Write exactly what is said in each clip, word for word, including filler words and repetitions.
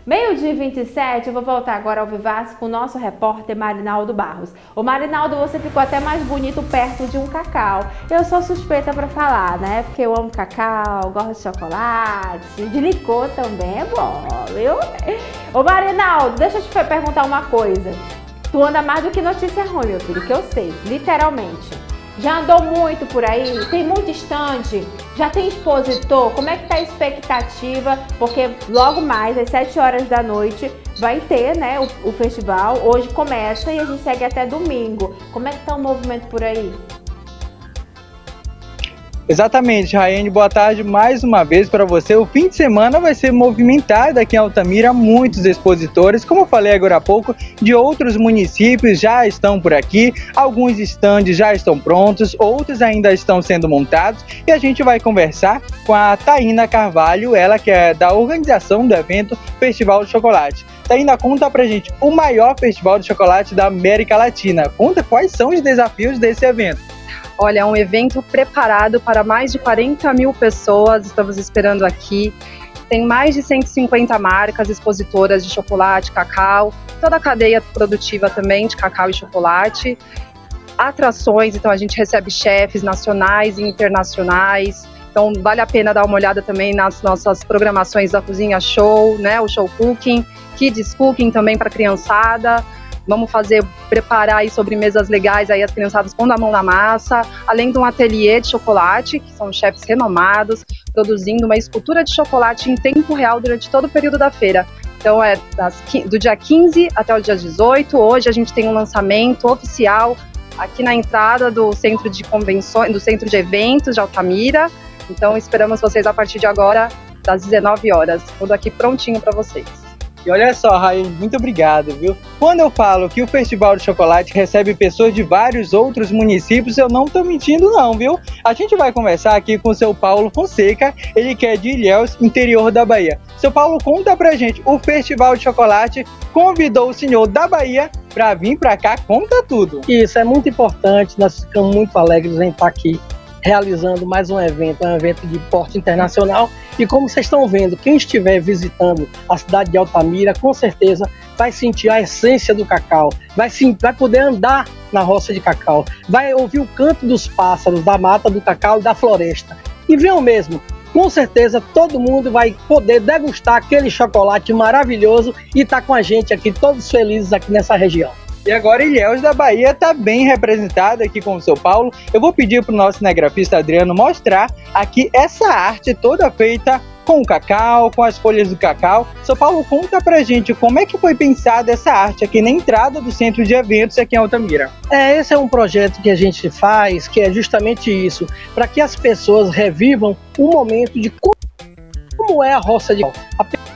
Meio-dia e vinte e sete, eu vou voltar agora ao Vivace com o nosso repórter Marinaldo Barros. Ô Marinaldo, você ficou até mais bonito perto de um cacau. Eu sou suspeita pra falar, né? Porque eu amo cacau, gosto de chocolate, de licor também é bom, viu? Ô Marinaldo, deixa eu te perguntar uma coisa. Tu anda mais do que notícia ruim, meu filho, que eu sei, literalmente. Já andou muito por aí? Tem muito estande? Já tem expositor? Como é que tá a expectativa? Porque logo mais, às sete horas da noite, vai ter, né, o, o festival. Hoje começa e a gente segue até domingo. Como é que tá o movimento por aí? Exatamente, Raiane, boa tarde mais uma vez para você. O fim de semana vai ser movimentado aqui em Altamira, muitos expositores, como eu falei agora há pouco, de outros municípios já estão por aqui, alguns estandes já estão prontos, outros ainda estão sendo montados e a gente vai conversar com a Taína Carvalho, ela que é da organização do evento Festival do Chocolate. Taína, conta pra gente o maior festival de chocolate da América Latina. Conta quais são os desafios desse evento. Olha, é um evento preparado para mais de quarenta mil pessoas, estamos esperando aqui. Tem mais de cento e cinquenta marcas expositoras de chocolate, cacau, toda a cadeia produtiva também de cacau e chocolate. Atrações, então a gente recebe chefes nacionais e internacionais. Então vale a pena dar uma olhada também nas nossas programações da Cozinha Show, né? O Show Cooking, Kids Cooking também para criançada. Vamos fazer, preparar aí sobremesas legais, aí as criançadas pondo a mão na massa, além de um ateliê de chocolate, que são chefes renomados, produzindo uma escultura de chocolate em tempo real durante todo o período da feira. Então é das, do dia quinze até o dia dezoito, hoje a gente tem um lançamento oficial aqui na entrada do centro de convenções, do centro de eventos de Altamira. Então esperamos vocês a partir de agora, das dezenove horas, tudo aqui prontinho para vocês. E olha só, Raiane, muito obrigado, viu? Quando eu falo que o Festival de Chocolate recebe pessoas de vários outros municípios, eu não tô mentindo não, viu? A gente vai conversar aqui com o seu Paulo Fonseca, ele que é de Ilhéus, interior da Bahia. Seu Paulo, conta pra gente, o Festival de Chocolate convidou o senhor da Bahia para vir para cá, conta tudo. Isso é muito importante, nós ficamos muito alegres em estar aqui realizando mais um evento, um evento de porte internacional. E como vocês estão vendo, quem estiver visitando a cidade de Altamira, com certeza vai sentir a essência do cacau, vai, sim, vai poder andar na roça de cacau, vai ouvir o canto dos pássaros, da mata do cacau e da floresta. E venham mesmo, com certeza todo mundo vai poder degustar aquele chocolate maravilhoso e estar com a gente aqui, todos felizes aqui nessa região. E agora Ilhéus da Bahia está bem representado aqui com o seu Paulo. Eu vou pedir para o nosso cinegrafista Adriano mostrar aqui essa arte toda feita com o cacau, com as folhas do cacau. Seu Paulo, conta pra gente como é que foi pensada essa arte aqui na entrada do centro de eventos aqui em Altamira. É, esse é um projeto que a gente faz, que é justamente isso, para que as pessoas revivam o momento de como, como é a roça de cacau.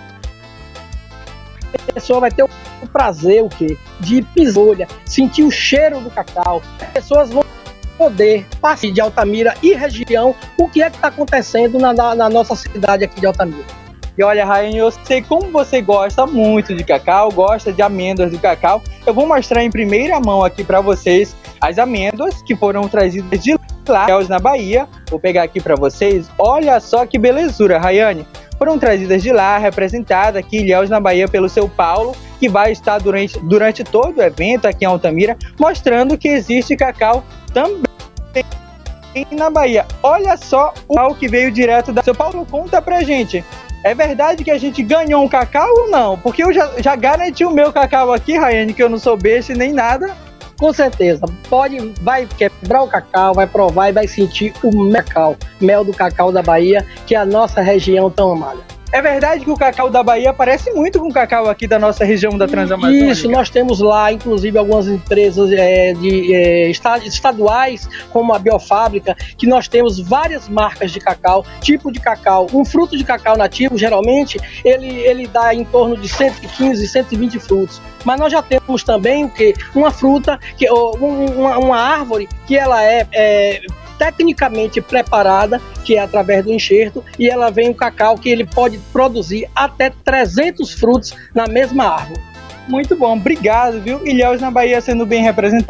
A pessoa vai ter o prazer o quê? De pisolha, sentir o cheiro do cacau. As pessoas vão poder passar de Altamira e região o que é que está acontecendo na, na, na nossa cidade aqui de Altamira. E olha, Raiane, eu sei como você gosta muito de cacau, gosta de amêndoas do cacau. Eu vou mostrar em primeira mão aqui para vocês as amêndoas que foram trazidas de lá, na Bahia. Vou pegar aqui para vocês. Olha só que belezura, Raiane. Foram trazidas de lá, representada aqui em Ilhéus, na Bahia, pelo seu Paulo, que vai estar durante, durante todo o evento aqui em Altamira, mostrando que existe cacau também na Bahia. Olha só o cacau que veio direto da... Seu Paulo, conta pra gente, é verdade que a gente ganhou um cacau ou não? Porque eu já, já garanti o meu cacau aqui, Raiane, que eu não sou besta nem nada. Com certeza, pode, vai quebrar o cacau, vai provar e vai sentir o cacau, mel do cacau da Bahia, que é a nossa região tão amada. É verdade que o cacau da Bahia parece muito com o cacau aqui da nossa região da Transamazônica? Isso, nós temos lá, inclusive, algumas empresas é, de, é, estaduais, como a Biofábrica, que nós temos várias marcas de cacau, tipo de cacau. Um fruto de cacau nativo, geralmente, ele, ele dá em torno de cento e quinze, cento e vinte frutos. Mas nós já temos também o quê? Uma fruta, que, uma, uma árvore, que ela é... é tecnicamente preparada, que é através do enxerto, e ela vem um cacau que ele pode produzir até trezentos frutos na mesma árvore. Muito bom, obrigado, viu? Ilhéus na Bahia sendo bem representado.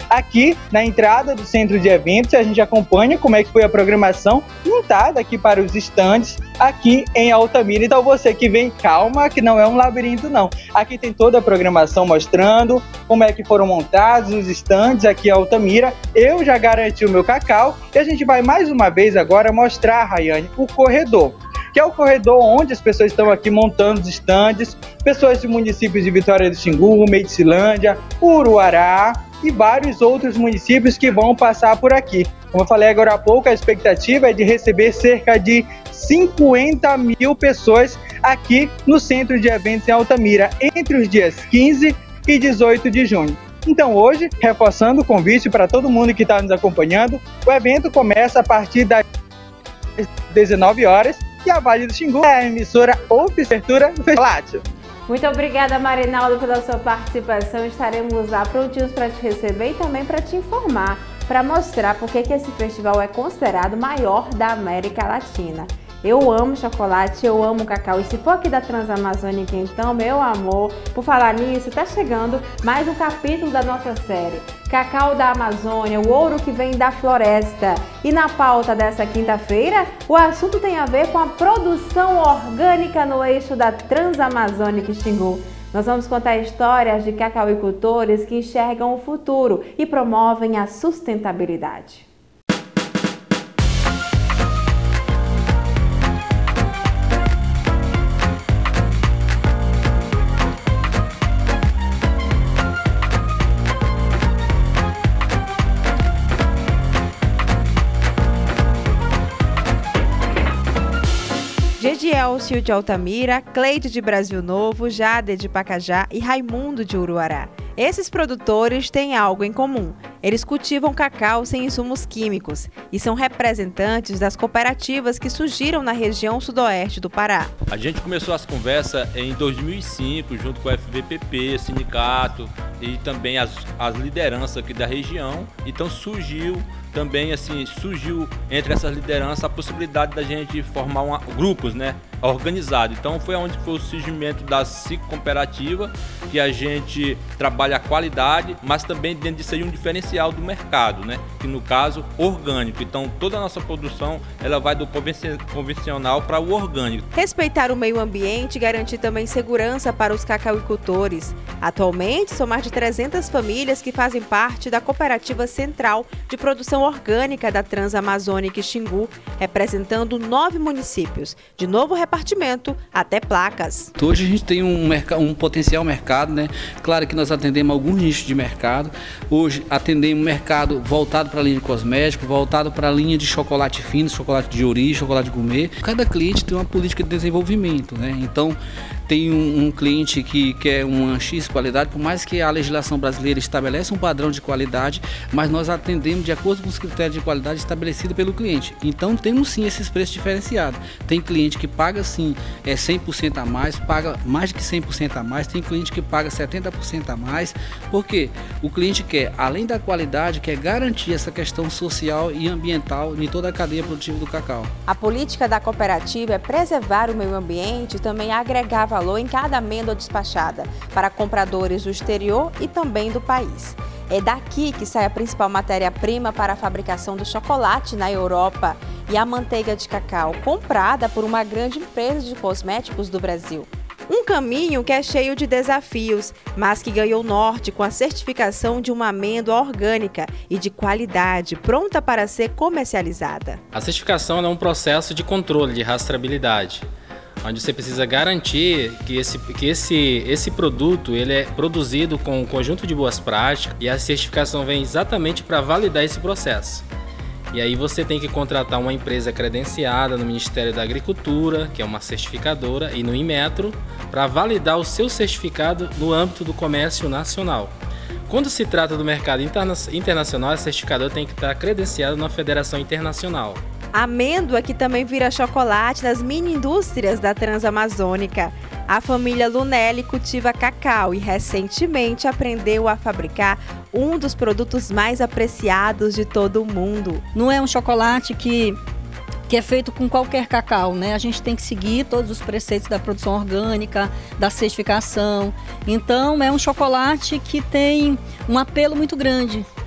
aqui na entrada do centro de eventos. A gente acompanha como é que foi a programação montada aqui para os estandes aqui em Altamira. Então você que vem, calma, que não é um labirinto não. Aqui tem toda a programação mostrando como é que foram montados os estandes aqui em Altamira. Eu já garanti o meu cacau e a gente vai mais uma vez agora mostrar, Rayane, o corredor, que é o corredor onde as pessoas estão aqui montando os estandes, pessoas de municípios de Vitória do Xingu, Medicilândia, Uruará e vários outros municípios que vão passar por aqui. Como eu falei agora há pouco, a expectativa é de receber cerca de cinquenta mil pessoas aqui no Centro de Eventos em Altamira, entre os dias quinze e dezoito de junho. Então hoje, reforçando o convite para todo mundo que está nos acompanhando, o evento começa a partir das dezenove horas e a Vale do Xingu é a emissora oficial do Festival. Muito obrigada, Marinaldo, pela sua participação. Estaremos lá prontinhos para te receber e também para te informar, para mostrar por que esse festival é considerado o maior da América Latina. Eu amo chocolate, eu amo cacau. E se for aqui da Transamazônica, então, meu amor, por falar nisso, tá chegando mais um capítulo da nossa série. Cacau da Amazônia, o ouro que vem da floresta. E na pauta dessa quinta-feira, o assunto tem a ver com a produção orgânica no eixo da Transamazônica Xingu. Nós vamos contar histórias de cacauicultores que enxergam o futuro e promovem a sustentabilidade. Gedielcio de Altamira, Cleide de Brasil Novo, Jade de Pacajá e Raimundo de Uruará. Esses produtores têm algo em comum. Eles cultivam cacau sem insumos químicos e são representantes das cooperativas que surgiram na região sudoeste do Pará. A gente começou as conversas em dois mil e cinco, junto com o F V P P, sindicato e também as, as lideranças aqui da região. Então surgiu também, assim, surgiu entre essas lideranças a possibilidade da gente formar uma, grupos, né, organizados. Então foi onde foi o surgimento da Ciclo Cooperativa, que a gente trabalha a qualidade, mas também dentro disso aí um diferencial do mercado, né, que no caso orgânico. Então toda a nossa produção ela vai do convencional para o orgânico. Respeitar o meio ambiente e garantir também segurança para os cacauicultores. Atualmente são mais de trezentas famílias que fazem parte da Cooperativa Central de Produção Orgânica da Transamazônica Xingu, representando nove municípios, de novo repartimento até placas. Hoje a gente tem um, um potencial mercado, né? Claro que nós atendemos alguns nichos de mercado. Hoje atendemos mercado voltado para a linha de cosméticos, voltado para a linha de chocolate fino, chocolate de origem, chocolate gourmet. Cada cliente tem uma política de desenvolvimento, né? Então tem um, um cliente que quer uma X qualidade, por mais que a legislação brasileira estabelece um padrão de qualidade, mas nós atendemos de acordo com os critérios de qualidade estabelecidos pelo cliente. Então temos sim esses preços diferenciados. Tem cliente que paga sim é, cem por cento a mais, paga mais de que cem por cento a mais, tem cliente que paga setenta por cento a mais, porque o cliente quer, além da qualidade, quer garantir essa questão social e ambiental em toda a cadeia produtiva do cacau. A política da cooperativa é preservar o meio ambiente e também agregar valor em cada amêndoa despachada para compradores do exterior e também do país. É daqui que sai a principal matéria-prima para a fabricação do chocolate na Europa e a manteiga de cacau, comprada por uma grande empresa de cosméticos do Brasil. Um caminho que é cheio de desafios, mas que ganhou norte com a certificação de uma amêndoa orgânica e de qualidade, pronta para ser comercializada. A certificação é um processo de controle de rastreabilidade, onde você precisa garantir que esse, que esse, esse produto ele é produzido com um conjunto de boas práticas, e a certificação vem exatamente para validar esse processo. E aí você tem que contratar uma empresa credenciada no Ministério da Agricultura, que é uma certificadora, e no Inmetro, para validar o seu certificado no âmbito do comércio nacional. Quando se trata do mercado interna internacional, a certificadora tem que estar credenciada na Federação Internacional. Amêndoa que também vira chocolate nas mini-indústrias da Transamazônica. A família Lunelli cultiva cacau e recentemente aprendeu a fabricar um dos produtos mais apreciados de todo o mundo. Não é um chocolate que, que é feito com qualquer cacau, né? A gente tem que seguir todos os preceitos da produção orgânica, da certificação. Então é um chocolate que tem um apelo muito grande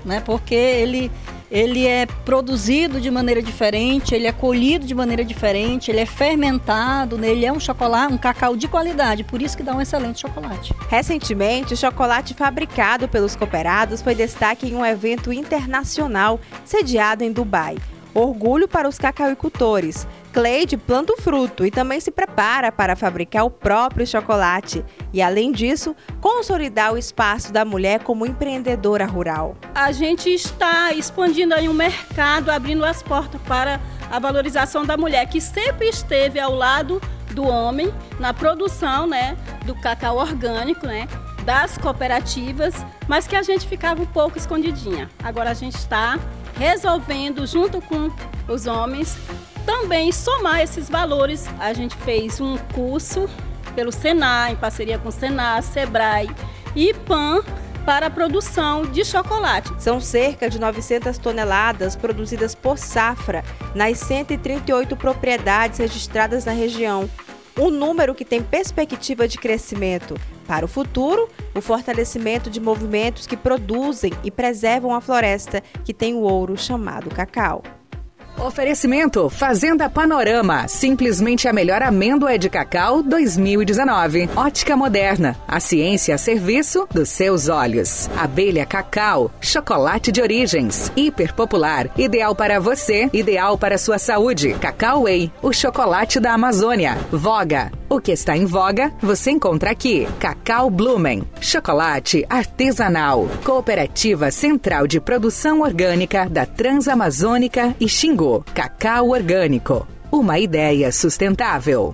né? Porque ele, ele é produzido de maneira diferente, ele é colhido de maneira diferente, ele é fermentado, né? Ele é um chocolate, um cacau de qualidade, por isso que dá um excelente chocolate. Recentemente, o chocolate fabricado pelos cooperados foi destaque em um evento internacional sediado em Dubai. Orgulho para os cacauicultores. Cleide planta o fruto e também se prepara para fabricar o próprio chocolate. E, além disso, consolidar o espaço da mulher como empreendedora rural. A gente está expandindo aí um mercado, abrindo as portas para a valorização da mulher, que sempre esteve ao lado do homem na produção, né, do cacau orgânico, né, das cooperativas, mas que a gente ficava um pouco escondidinha. Agora a gente está resolvendo, junto com os homens, também somar esses valores. A gente fez um curso pelo Senar, em parceria com o Senar, Sebrae e Pan, para a produção de chocolate. São cerca de novecentas toneladas produzidas por safra nas cento e trinta e oito propriedades registradas na região. Um número que tem perspectiva de crescimento. Para o futuro, o fortalecimento de movimentos que produzem e preservam a floresta, que tem o ouro chamado cacau. Oferecimento Fazenda Panorama, simplesmente a melhor amêndoa de cacau dois mil e dezenove. Ótica Moderna, a ciência a serviço dos seus olhos. Abelha Cacau, chocolate de origens, hiper popular, ideal para você, ideal para sua saúde. Cacau Whey, o chocolate da Amazônia. Voga, o que está em voga, você encontra aqui. Cacau Blumen, chocolate artesanal. Cooperativa Central de Produção Orgânica da Transamazônica e Xingu. Cacau orgânico, uma ideia sustentável.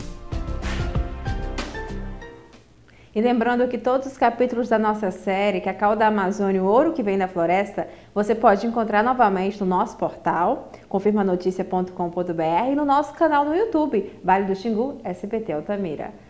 E lembrando que todos os capítulos da nossa série Cacau da Amazônia, o ouro que vem da floresta, você pode encontrar novamente no nosso portal, confirma notícia ponto com ponto br, e no nosso canal no YouTube, Vale do Xingu, S B T Altamira.